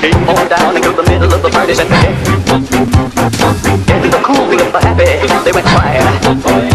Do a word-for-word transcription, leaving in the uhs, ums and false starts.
Came on down into the middle of the party, said, hey, into the cool, the happy, they went quiet.